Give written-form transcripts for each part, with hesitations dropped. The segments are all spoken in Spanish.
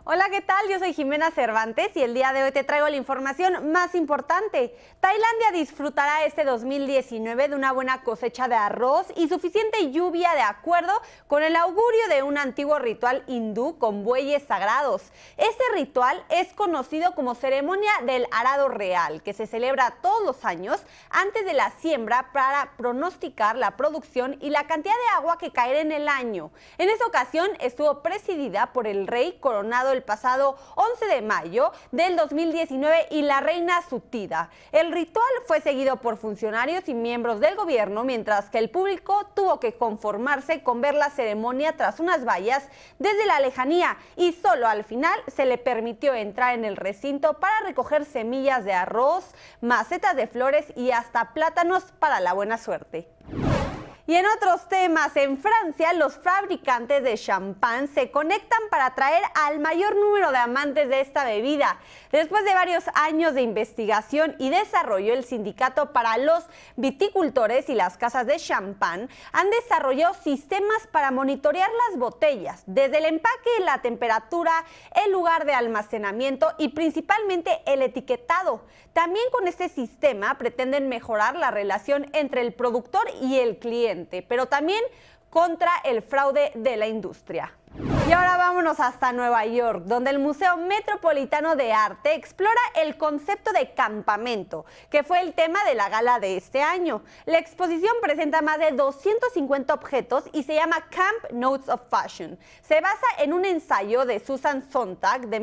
Hola, ¿qué tal? Yo soy Jimena Cervantes y el día de hoy te traigo la información más importante. Tailandia disfrutará este 2019 de una buena cosecha de arroz y suficiente lluvia de acuerdo con el augurio de un antiguo ritual hindú con bueyes sagrados. Este ritual es conocido como ceremonia del arado real, que se celebra todos los años antes de la siembra para pronosticar la producción y la cantidad de agua que caerá en el año. En esta ocasión estuvo presidida por el rey coronado el pasado 11 de mayo del 2019 y la reina Sutida. El ritual fue seguido por funcionarios y miembros del gobierno, mientras que el público tuvo que conformarse con ver la ceremonia tras unas vallas desde la lejanía y solo al final se le permitió entrar en el recinto para recoger semillas de arroz, macetas de flores y hasta plátanos para la buena suerte. Y en otros temas, en Francia, los fabricantes de champán se conectan para atraer al mayor número de amantes de esta bebida. Después de varios años de investigación y desarrollo, el Sindicato para los Viticultores y las Casas de Champán han desarrollado sistemas para monitorear las botellas, desde el empaque, la temperatura, el lugar de almacenamiento y principalmente el etiquetado. También con este sistema pretenden mejorar la relación entre el productor y el cliente, pero también contra el fraude de la industria. Y ahora vámonos hasta Nueva York, donde el Museo Metropolitano de Arte explora el concepto de campamento, que fue el tema de la gala de este año. La exposición presenta más de 250 objetos y se llama Camp Notes of Fashion. Se basa en un ensayo de Susan Sontag de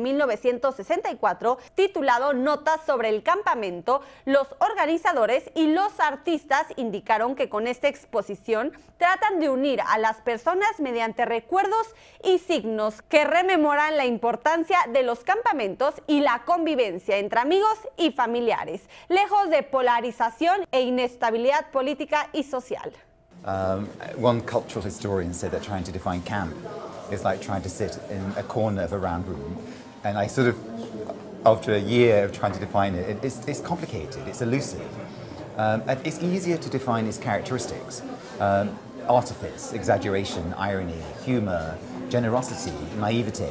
1964 titulado Notas sobre el campamento. Los organizadores y los artistas indicaron que con esta exposición tratan de unir a las personas mediante recuerdos y signos que rememoran la importancia de los campamentos y la convivencia entre amigos y familiares, lejos de polarización e inestabilidad política y social. One cultural historian said that trying to define camp is like trying to sit in a corner of a round room, and I sort of, after a year of trying to define it, it's complicated, it's elusive. It's easier to define its characteristics. Artifice, exaggeration, irony, humor, generosity, naivete.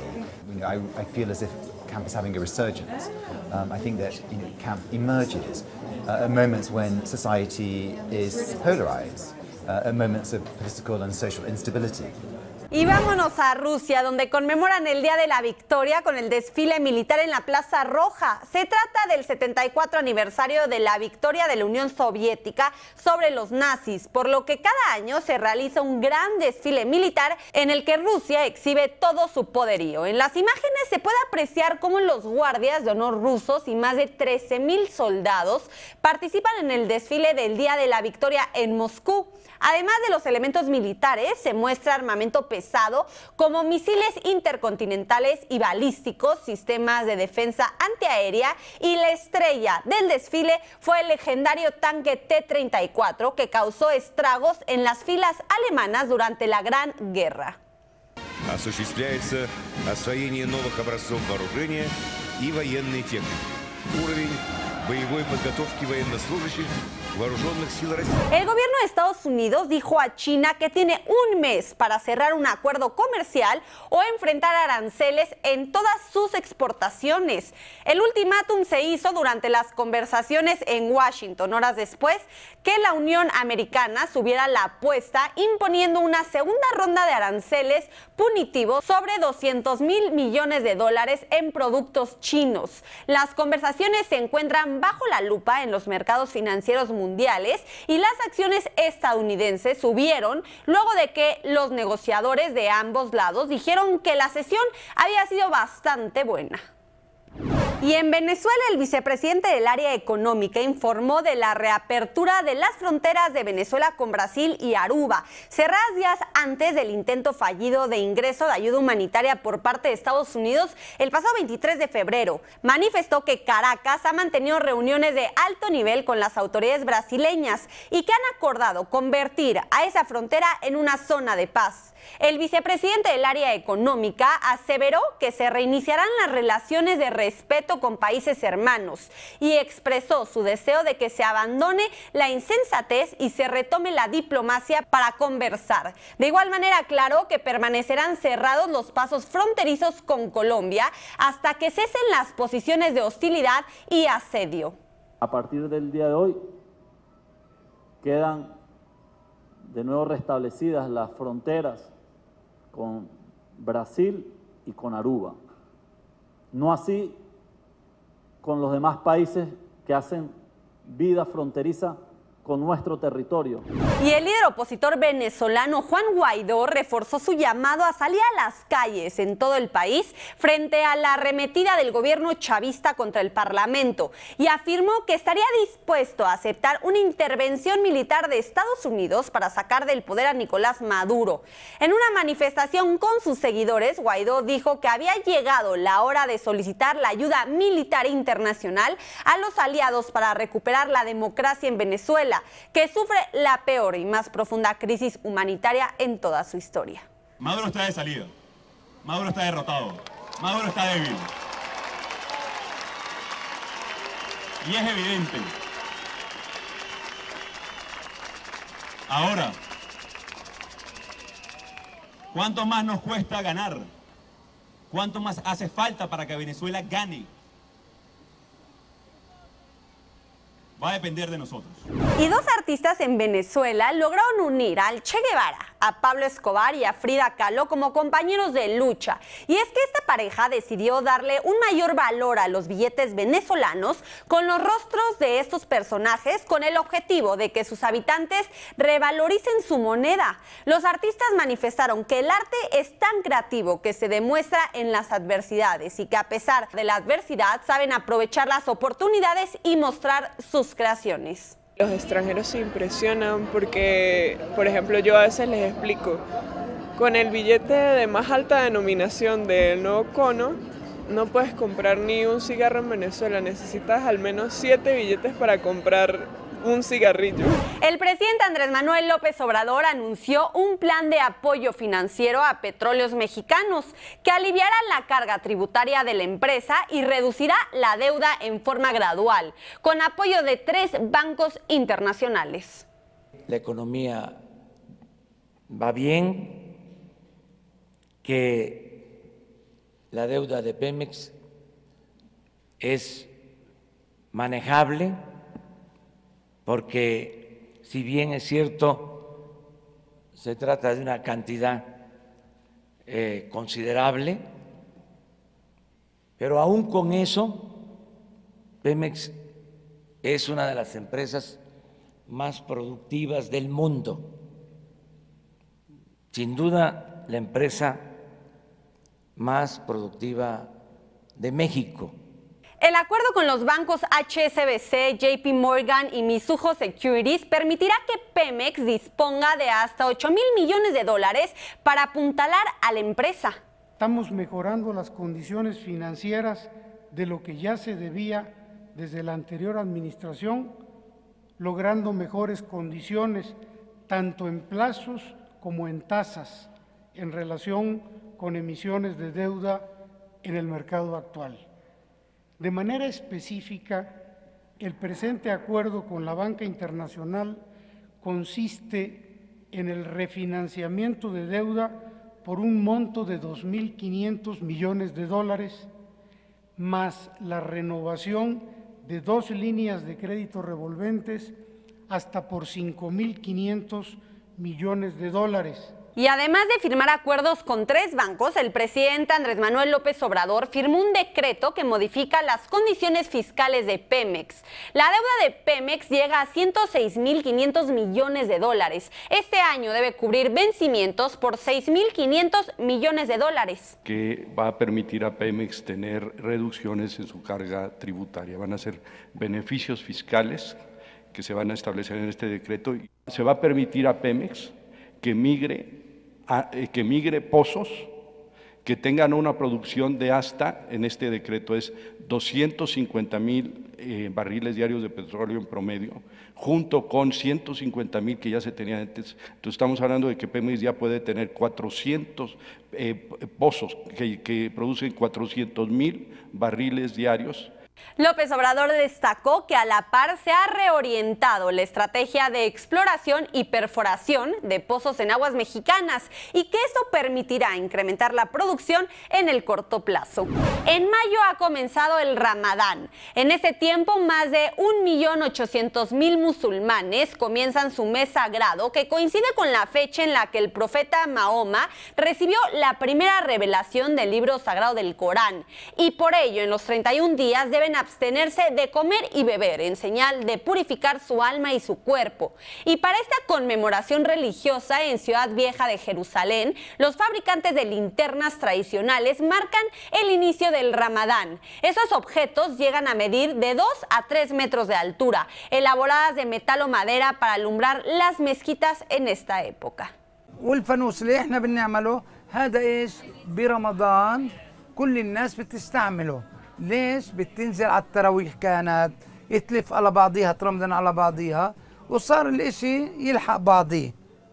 I feel as if camp is having a resurgence. I think that camp emerges at moments when society is polarized, at moments of political and social instability. Y vámonos a Rusia, donde conmemoran el Día de la Victoria con el desfile militar en la Plaza Roja. Se trata del 74 aniversario de la victoria de la Unión Soviética sobre los nazis, por lo que cada año se realiza un gran desfile militar en el que Rusia exhibe todo su poderío. En las imágenes se puede apreciar cómo los guardias de honor rusos y más de 13,000 soldados participan en el desfile del Día de la Victoria en Moscú. Además de los elementos militares, se muestra armamento pesado como misiles intercontinentales y balísticos, sistemas de defensa antiaérea, y la estrella del desfile fue el legendario tanque T-34 que causó estragos en las filas alemanas durante la Gran Guerra. Осуществляется освоение новых образцов вооружения и военной техники. Уровень боевой подготовки военнослужащих вооруженных сил России. El gobierno de Estados Unidos dijo a China que tiene un mes para cerrar un acuerdo comercial o enfrentar aranceles en todas sus exportaciones. El ultimátum se hizo durante las conversaciones en Washington, horas después que la Unión Americana subiera la apuesta imponiendo una segunda ronda de aranceles punitivos sobre $200,000 millones en productos chinos. Las conversaciones se encuentran bajo la lupa en los mercados financieros mundiales y las acciones estadounidenses subieron luego de que los negociadores de ambos lados dijeron que la sesión había sido bastante buena. Y en Venezuela, el vicepresidente del área económica informó de la reapertura de las fronteras de Venezuela con Brasil y Aruba, cerradas días antes del intento fallido de ingreso de ayuda humanitaria por parte de Estados Unidos el pasado 23 de febrero. Manifestó que Caracas ha mantenido reuniones de alto nivel con las autoridades brasileñas y que han acordado convertir a esa frontera en una zona de paz. El vicepresidente del área económica aseveró que se reiniciarán las relaciones de respeto conflicto con países hermanos y expresó su deseo de que se abandone la insensatez y se retome la diplomacia para conversar. De igual manera, aclaró que permanecerán cerrados los pasos fronterizos con Colombia hasta que cesen las posiciones de hostilidad y asedio. A partir del día de hoy quedan de nuevo restablecidas las fronteras con Brasil y con Aruba. No así con los demás países que hacen vida fronteriza con nuestro territorio. Y el líder opositor venezolano Juan Guaidó reforzó su llamado a salir a las calles en todo el país frente a la arremetida del gobierno chavista contra el Parlamento y afirmó que estaría dispuesto a aceptar una intervención militar de Estados Unidos para sacar del poder a Nicolás Maduro. En una manifestación con sus seguidores, Guaidó dijo que había llegado la hora de solicitar la ayuda militar internacional a los aliados para recuperar la democracia en Venezuela, que sufre la peor y más profunda crisis humanitaria en toda su historia. Maduro está de salida, Maduro está derrotado, Maduro está débil. Y es evidente. Ahora, ¿cuánto más nos cuesta ganar? ¿Cuánto más hace falta para que Venezuela gane? Va a depender de nosotros. Y dos artistas en Venezuela lograron unir al Che Guevara, a Pablo Escobar y a Frida Kahlo como compañeros de lucha. Y es que esta pareja decidió darle un mayor valor a los billetes venezolanos con los rostros de estos personajes con el objetivo de que sus habitantes revaloricen su moneda. Los artistas manifestaron que el arte es tan creativo que se demuestra en las adversidades y que a pesar de la adversidad saben aprovechar las oportunidades y mostrar sus creaciones. Los extranjeros se impresionan porque, por ejemplo, yo a veces les explico, con el billete de más alta denominación del nuevo cono, no puedes comprar ni un cigarro en Venezuela, necesitas al menos 7 billetes para comprar un cigarrillo. El presidente Andrés Manuel López Obrador anunció un plan de apoyo financiero a petróleos mexicanos que aliviará la carga tributaria de la empresa y reducirá la deuda en forma gradual, con apoyo de 3 bancos internacionales. La economía va bien, que la deuda de Pemex es manejable, porque si bien es cierto, se trata de una cantidad considerable, pero aún con eso, Pemex es una de las empresas más productivas del mundo. Sin duda, la empresa más productiva de México. El acuerdo con los bancos HSBC, JP Morgan y Mizuho Securities permitirá que Pemex disponga de hasta $8,000 millones para apuntalar a la empresa. Estamos mejorando las condiciones financieras de lo que ya se debía desde la anterior administración, logrando mejores condiciones tanto en plazos como en tasas en relación con emisiones de deuda en el mercado actual. De manera específica, el presente acuerdo con la banca internacional consiste en el refinanciamiento de deuda por un monto de $2,500 millones, más la renovación de 2 líneas de crédito revolventes hasta por $5,500 millones. Y además de firmar acuerdos con 3 bancos, el presidente Andrés Manuel López Obrador firmó un decreto que modifica las condiciones fiscales de Pemex. La deuda de Pemex llega a $106,500 millones. Este año debe cubrir vencimientos por $6,500 millones. Que va a permitir a Pemex tener reducciones en su carga tributaria. Van a ser beneficios fiscales que se van a establecer en este decreto. Se va a permitir a Pemex que migre pozos que tengan una producción de hasta, en este decreto es 250,000 barriles diarios de petróleo en promedio, junto con 150,000 que ya se tenían antes. Entonces estamos hablando de que Pemex ya puede tener 400 pozos que producen 400,000 barriles diarios. López Obrador destacó que a la par se ha reorientado la estrategia de exploración y perforación de pozos en aguas mexicanas y que esto permitirá incrementar la producción en el corto plazo. En mayo ha comenzado el Ramadán. En ese tiempo, más de 1.800.000 musulmanes comienzan su mes sagrado, que coincide con la fecha en la que el profeta Mahoma recibió la primera revelación del libro sagrado del Corán. Y por ello, en los 31 días deben abstenerse de comer y beber en señal de purificar su alma y su cuerpo. Y para esta conmemoración religiosa en Ciudad Vieja de Jerusalén, los fabricantes de linternas tradicionales marcan el inicio del Ramadán. Esos objetos llegan a medir de 2 a 3 metros de altura, elaboradas de metal o madera para alumbrar las mezquitas en esta época. والفانوس اللي احنا بنعمله هذا ايش برمضان كل الناس بتستعمله. ليش؟ بتنزل على التراويح كانت يتلف على بعضيها ترمضان على بعضيها وصار الاشي يلحق بعضيه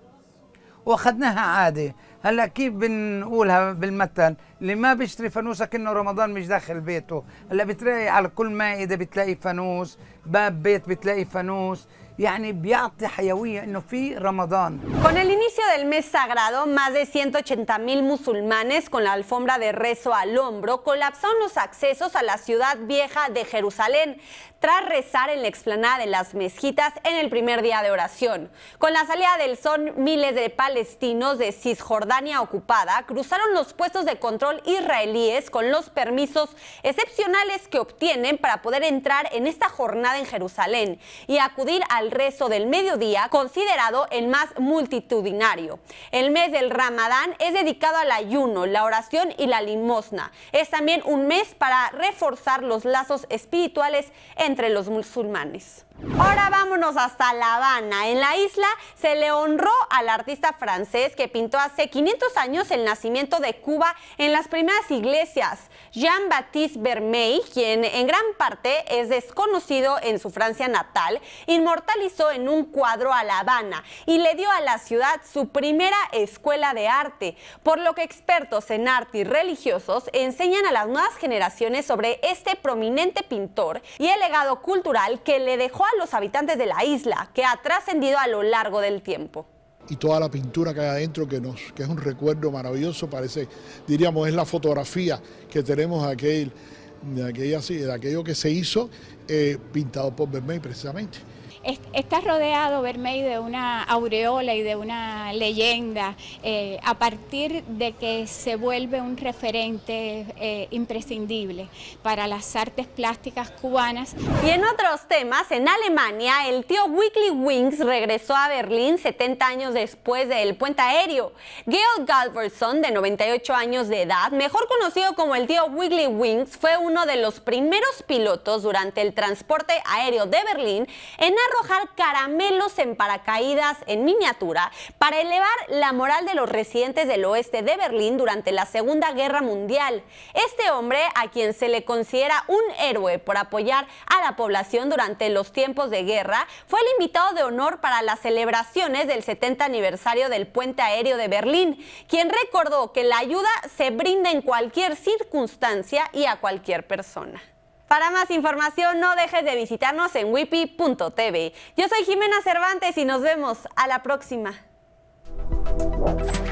واخذناها عادة. هلا كيف بنقولها بالمثل اللي ما بيشتري فانوس كأنه رمضان مش داخل بيته. هلا بتلاقي على كل مائدة بتلاقي فانوس، باب بيت بتلاقي فانوس. يعني بيعطي حيوية إنه في رمضان. Con el inicio del mes sagrado, más de 180.000 musulmanes con la alfombra de rezo al hombro colapsaron los accesos a la Ciudad Vieja de Jerusalén tras rezar en la explanada de las mezquitas en el primer día de oración. Con la salida del sol, miles de palestinos de Cisjordania ocupada cruzaron los puestos de control israelíes con los permisos excepcionales que obtienen para poder entrar en esta jornada en Jerusalén y acudir al rezo del mediodía, considerado el más multitudinario. El mes del Ramadán es dedicado al ayuno, la oración y la limosna. Es también un mes para reforzar los lazos espirituales entre los musulmanes. Ahora vámonos hasta La Habana. En la isla se le honró al artista francés que pintó hace 500 años el nacimiento de Cuba en las primeras iglesias. Jean-Baptiste Vermeil, quien en gran parte es desconocido en su Francia natal, inmortalizó en un cuadro a La Habana y le dio a la ciudad su primera escuela de arte, por lo que expertos en arte y religiosos enseñan a las nuevas generaciones sobre este prominente pintor y el legado cultural que le dejó a los habitantes de la isla, que ha trascendido a lo largo del tiempo. Y toda la pintura que hay adentro, que es un recuerdo maravilloso, parece, diríamos, es la fotografía que tenemos de aquello que se hizo, pintado por Vermeil precisamente. Está rodeado Vermeil de una aureola y de una leyenda a partir de que se vuelve un referente imprescindible para las artes plásticas cubanas. Y en otros temas, en Alemania, el tío Wiggly Wings regresó a Berlín 70 años después del puente aéreo. Georg Galverson, de 98 años de edad, mejor conocido como el tío Wiggly Wings, fue uno de los primeros pilotos durante el transporte aéreo de Berlín en arrojar caramelos en paracaídas en miniatura para elevar la moral de los residentes del oeste de Berlín durante la Segunda Guerra Mundial. Este hombre, a quien se le considera un héroe por apoyar a la población durante los tiempos de guerra, fue el invitado de honor para las celebraciones del 70 aniversario del puente aéreo de Berlín, quien recordó que la ayuda se brinda en cualquier circunstancia y a cualquier persona. Para más información, no dejes de visitarnos en wipi.tv. Yo soy Jimena Cervantes y nos vemos a la próxima.